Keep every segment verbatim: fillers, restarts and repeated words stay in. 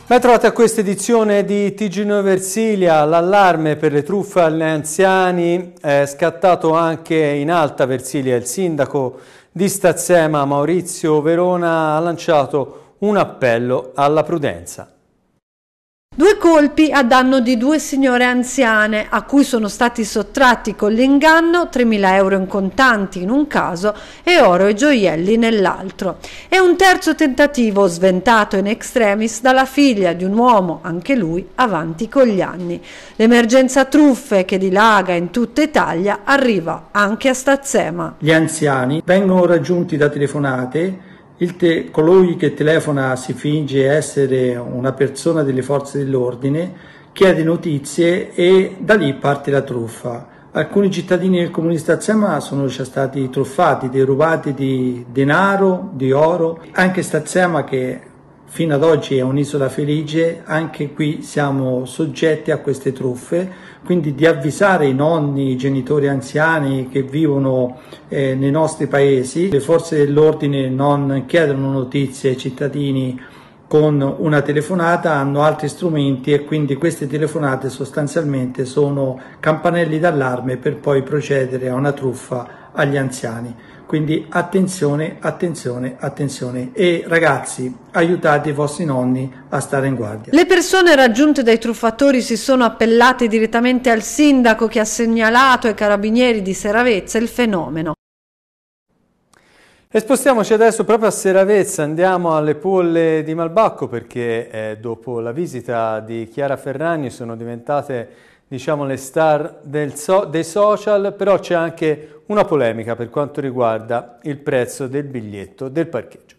Ben trovate a questa edizione di T G nove Versilia. L'allarme per le truffe agli anziani è scattato anche in Alta Versilia. Il sindaco di Stazzema, Maurizio Verona, ha lanciato un appello alla prudenza. Due colpi a danno di due signore anziane a cui sono stati sottratti con l'inganno tremila euro in contanti in un caso e oro e gioielli nell'altro. E un terzo tentativo sventato in extremis dalla figlia di un uomo, anche lui avanti con gli anni. L'emergenza truffe che dilaga in tutta Italia arriva anche a Stazzema. Gli anziani vengono raggiunti da telefonate. Il te- colui che telefona si finge essere una persona delle forze dell'ordine, chiede notizie e da lì parte la truffa. Alcuni cittadini del comune di Stazzema sono già stati truffati, derubati di denaro, di oro. Anche Stazzema, che fino ad oggi è un'isola felice, anche qui siamo soggetti a queste truffe, quindi di avvisare i nonni, i genitori anziani che vivono eh, nei nostri paesi. Le forze dell'ordine non chiedono notizie ai cittadini con una telefonata, hanno altri strumenti e quindi queste telefonate sostanzialmente sono campanelli d'allarme per poi procedere a una truffa agli anziani. Quindi attenzione, attenzione, attenzione e ragazzi, aiutate i vostri nonni a stare in guardia. Le persone raggiunte dai truffatori si sono appellate direttamente al sindaco, che ha segnalato ai carabinieri di Seravezza il fenomeno. E spostiamoci adesso proprio a Seravezza, andiamo alle Polle di Malbacco perché eh, dopo la visita di Chiara Ferragni sono diventate, diciamo, le star del so- dei social, però c'è anche una polemica per quanto riguarda il prezzo del biglietto del parcheggio.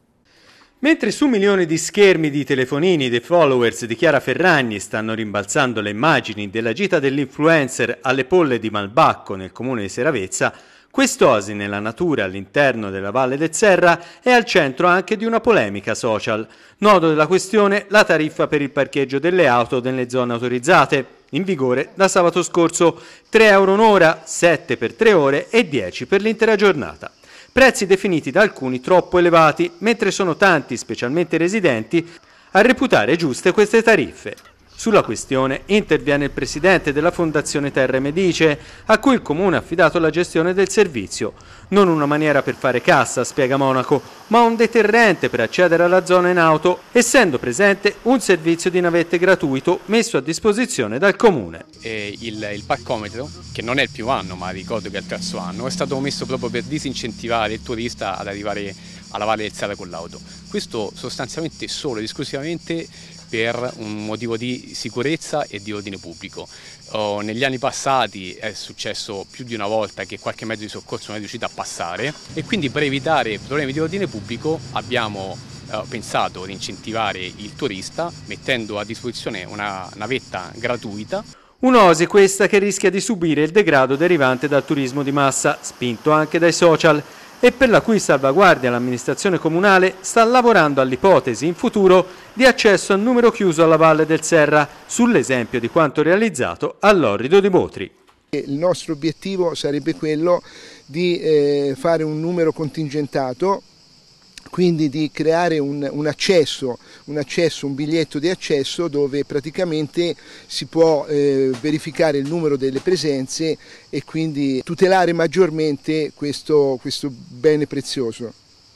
Mentre su milioni di schermi di telefonini dei followers di Chiara Ferragni stanno rimbalzando le immagini della gita dell'influencer alle Polle di Malbacco nel comune di Seravezza, quest'oasi nella natura all'interno della Valle del Serra è al centro anche di una polemica social. Nodo della questione la tariffa per il parcheggio delle auto nelle zone autorizzate, in vigore da sabato scorso, tre euro un'ora, sette per tre ore e dieci per l'intera giornata. Prezzi definiti da alcuni troppo elevati, mentre sono tanti, specialmente residenti, a reputare giuste queste tariffe. Sulla questione interviene il presidente della Fondazione Terre Medice, a cui il comune ha affidato la gestione del servizio. Non una maniera per fare cassa, spiega Monaco, ma un deterrente per accedere alla zona in auto, essendo presente un servizio di navette gratuito messo a disposizione dal comune. E il, il parcometro, che non è il primo anno, ma ricordo che è il terzo anno, è stato messo proprio per disincentivare il turista ad arrivare alla Valle del Serra con l'auto. Questo sostanzialmente solo ed esclusivamente per un motivo di sicurezza e di ordine pubblico. Oh, negli anni passati è successo più di una volta che qualche mezzo di soccorso non è riuscito a passare e quindi per evitare problemi di ordine pubblico abbiamo eh, pensato di incentivare il turista mettendo a disposizione una navetta gratuita. Un'oasi questa che rischia di subire il degrado derivante dal turismo di massa, spinto anche dai social, e per la cui salvaguardia l'amministrazione comunale sta lavorando all'ipotesi in futuro di accesso a numero chiuso alla Valle del Serra, sull'esempio di quanto realizzato all'Orrido di Botri. Il nostro obiettivo sarebbe quello di eh, fare un numero contingentato, quindi di creare un, un accesso, un accesso, un biglietto di accesso dove praticamente si può eh, verificare il numero delle presenze e quindi tutelare maggiormente questo, questo bene prezioso.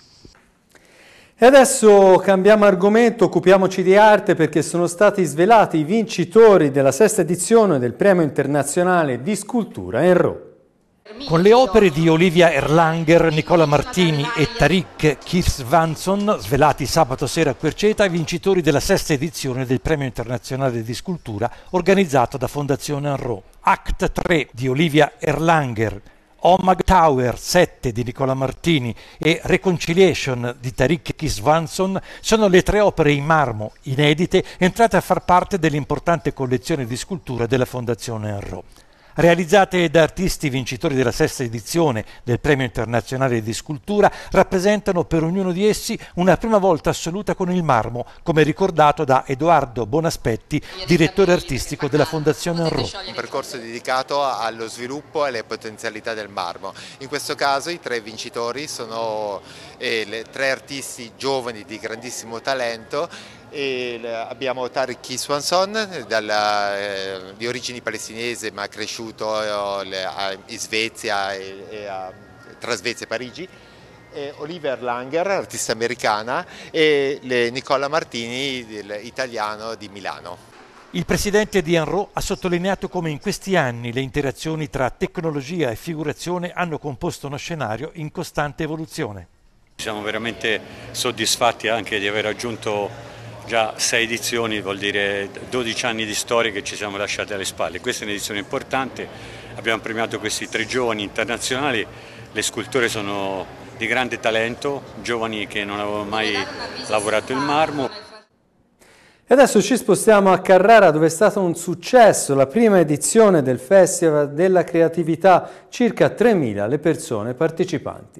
E adesso cambiamo argomento, occupiamoci di arte perché sono stati svelati i vincitori della sesta edizione del Premio Internazionale di Scultura Enro. Con le opere di Olivia Erlanger, Nicola Martini e Tariq Kisvanson, svelati sabato sera a Querceta, i vincitori della sesta edizione del Premio Internazionale di Scultura organizzato da Fondazione Enro. Act tre di Olivia Erlanger, Omag Tower sette di Nicola Martini e Reconciliation di Tariq Kisvanson sono le tre opere in marmo inedite entrate a far parte dell'importante collezione di scultura della Fondazione Enro. Realizzate da artisti vincitori della sesta edizione del Premio Internazionale di Scultura, rappresentano per ognuno di essi una prima volta assoluta con il marmo, come ricordato da Edoardo Bonaspetti, direttore artistico della Fondazione Enro. Un percorso dedicato allo sviluppo e alle potenzialità del marmo. In questo caso i tre vincitori sono eh, le tre artisti giovani di grandissimo talento E abbiamo Tariq Swanson, dalla, eh, di origini palestinese ma cresciuto eh, in Svezia e, e a, tra Svezia e Parigi, e Olivia Erlanger, artista americana, e le Nicola Martini, italiano di Milano. Il presidente di Enro ha sottolineato come in questi anni le interazioni tra tecnologia e figurazione hanno composto uno scenario in costante evoluzione. Siamo veramente soddisfatti anche di aver raggiunto già sei edizioni, vuol dire dodici anni di storia che ci siamo lasciati alle spalle. Questa è un'edizione importante, abbiamo premiato questi tre giovani internazionali, le sculture sono di grande talento, giovani che non avevano mai lavorato il marmo. E adesso ci spostiamo a Carrara, dove è stato un successo la prima edizione del Festival della Creatività, circa tremila le persone partecipanti.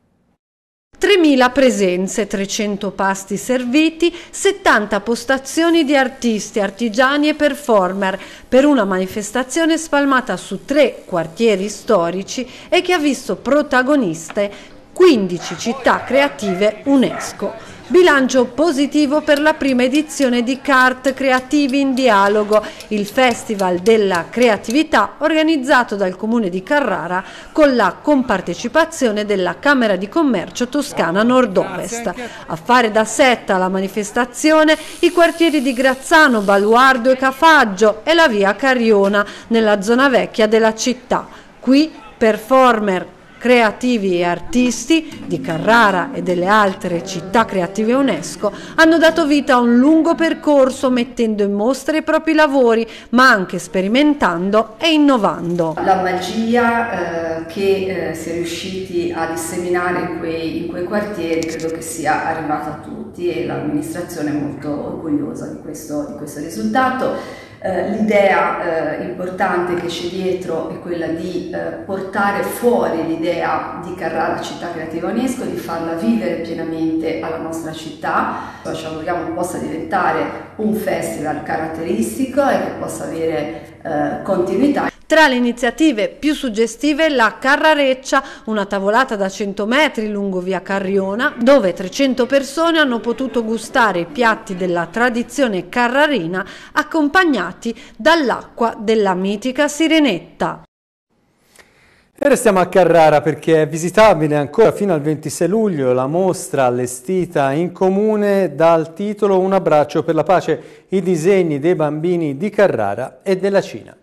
tremila presenze, trecento pasti serviti, settanta postazioni di artisti, artigiani e performer per una manifestazione spalmata su tre quartieri storici e che ha visto protagoniste quindici città creative UNESCO. Bilancio positivo per la prima edizione di Cart Creativi in Dialogo, il Festival della Creatività organizzato dal Comune di Carrara con la compartecipazione della Camera di Commercio Toscana Nord-Ovest. A fare da setta alla manifestazione i quartieri di Grazzano, Baluardo e Cafaggio e la via Cariona nella zona vecchia della città. Qui performer creativi e artisti di Carrara e delle altre città creative UNESCO hanno dato vita a un lungo percorso mettendo in mostra i propri lavori, ma anche sperimentando e innovando. La magia eh, che eh, si è riusciti a disseminare in quei, in quei quartieri credo che sia arrivata a tutti e l'amministrazione è molto orgogliosa di questo, di questo risultato. Uh, l'idea uh, importante che c'è dietro è quella di uh, portare fuori l'idea di Carrara città creativa UNESCO, di farla vivere pienamente alla nostra città. Ci auguriamo possa diventare un festival caratteristico e che possa avere uh, continuità. Tra le iniziative più suggestive la Carrareccia, una tavolata da cento metri lungo via Carriona, dove trecento persone hanno potuto gustare i piatti della tradizione carrarina accompagnati dall'acqua della mitica Sirenetta. E restiamo a Carrara perché è visitabile ancora fino al ventisei luglio la mostra allestita in comune dal titolo Un abbraccio per la pace, i disegni dei bambini di Carrara e della Cina.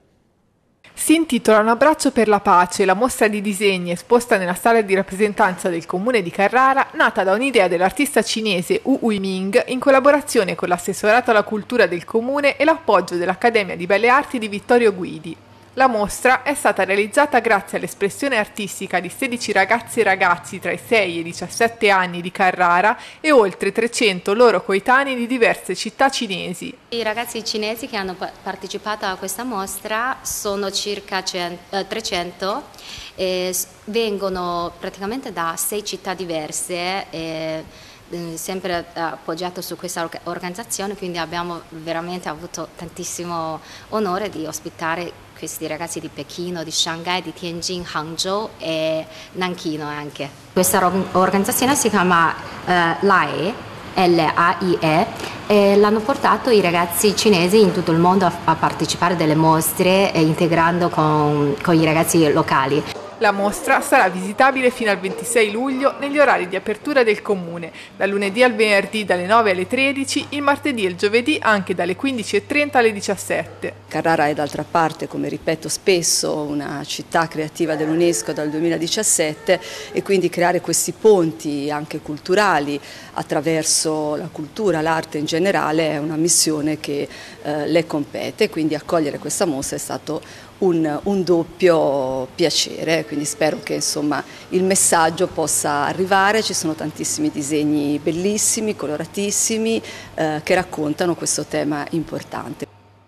Si intitola Un abbraccio per la pace, la mostra di disegni esposta nella sala di rappresentanza del comune di Carrara, nata da un'idea dell'artista cinese Wu Huiming in collaborazione con l'assessorato alla cultura del comune e l'appoggio dell'Accademia di Belle Arti di Vittorio Guidi. La mostra è stata realizzata grazie all'espressione artistica di sedici ragazzi e ragazzi tra i sei e i diciassette anni di Carrara e oltre trecento loro coetanei di diverse città cinesi. I ragazzi cinesi che hanno partecipato a questa mostra sono circa trecento, e vengono praticamente da sei città diverse. E sempre appoggiato su questa organizzazione, quindi abbiamo veramente avuto tantissimo onore di ospitare questi ragazzi di Pechino, di Shanghai, di Tianjin, Hangzhou e Nanchino anche. Questa organizzazione si chiama uh, L A I E, L A I E, e l'hanno portato i ragazzi cinesi in tutto il mondo a, a partecipare delle mostre e integrando con, con i ragazzi locali. La mostra sarà visitabile fino al ventisei luglio negli orari di apertura del comune, dal lunedì al venerdì dalle nove alle tredici, il martedì e il giovedì anche dalle quindici e trenta alle diciassette. Carrara è d'altra parte, come ripeto spesso, una città creativa dell'UNESCO dal duemiladiciassette e quindi creare questi ponti anche culturali attraverso la cultura, l'arte in generale è una missione che eh, le compete, quindi accogliere questa mostra è stato Un, un doppio piacere, quindi spero che insomma il messaggio possa arrivare. Ci sono tantissimi disegni bellissimi, coloratissimi, eh, che raccontano questo tema importante.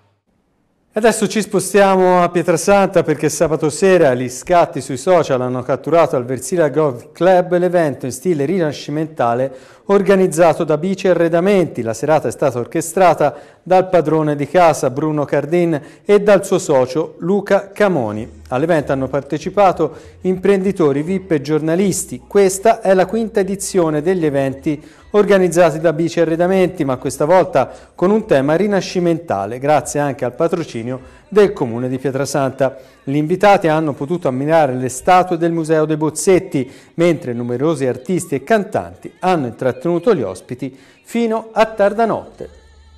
Adesso ci spostiamo a Pietrasanta perché sabato sera gli scatti sui social hanno catturato al Versilia Golf Club l'evento in stile rinascimentale organizzato da Bici Arredamenti. La serata è stata orchestrata dal padrone di casa Bruno Cardin e dal suo socio Luca Camoni. All'evento hanno partecipato imprenditori, V I P e giornalisti. Questa è la quinta edizione degli eventi organizzati da Bici Arredamenti, ma questa volta con un tema rinascimentale, grazie anche al patrocinio del Comune di Pietrasanta. Gli invitati hanno potuto ammirare le statue del Museo dei Bozzetti, mentre numerosi artisti e cantanti hanno intrattenuto gli ospiti fino a tarda notte.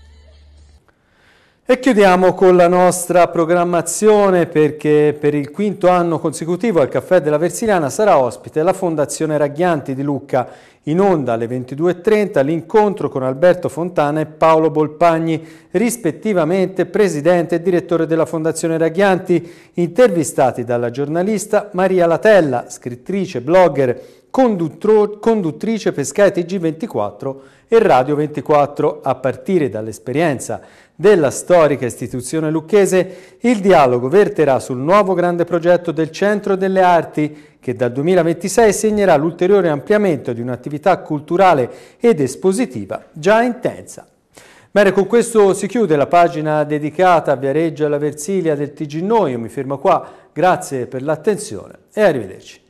E chiudiamo con la nostra programmazione, perché per il quinto anno consecutivo al Caffè della Versiliana sarà ospite la Fondazione Raghianti di Lucca. In onda alle ventidue e trenta l'incontro con Alberto Fontana e Paolo Bolpagni, rispettivamente presidente e direttore della Fondazione Raghianti, intervistati dalla giornalista Maria Latella, scrittrice, blogger, conduttrice per Sky T G ventiquattro e Radio ventiquattro. A partire dall'esperienza della storica istituzione lucchese, il dialogo verterà sul nuovo grande progetto del Centro delle Arti, che dal duemilaventisei segnerà l'ulteriore ampliamento di un'attività culturale ed espositiva già intensa. Bene, con questo si chiude la pagina dedicata a Viareggio e alla Versilia del T G Noi. Io mi fermo qua, grazie per l'attenzione e arrivederci.